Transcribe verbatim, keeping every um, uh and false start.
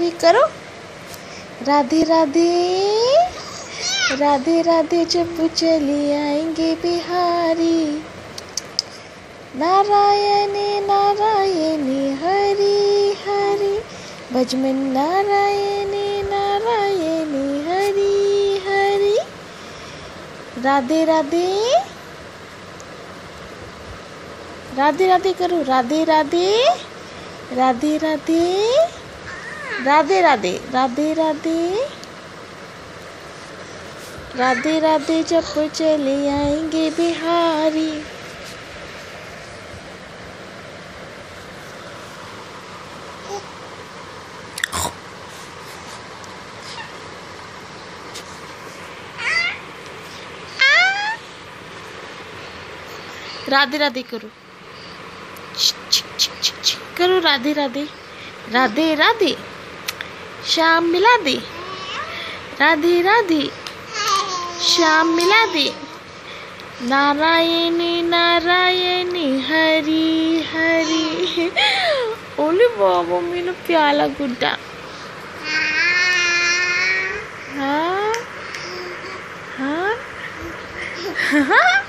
करो। राधे राधे राधे राधे जब चली आएंगे बिहारी। नारायणी नारायणी हरि हरि भजमन नारायणी नारायणी हरि हरि। राधे राधे राधे राधे करो। राधे राधे राधे राधे राधे राधे राधे राधे राधे राधे जब चले आएंगे बिहारी। राधे राधे करो। करो राधे राधे राधे राधे शाम मिला दे। राधे राधे शाम मिला दे। नारायणी नारायणी हरि हरि। ओले बाबा मेरा प्याला गुड्डा। हाँ हाँ हाँ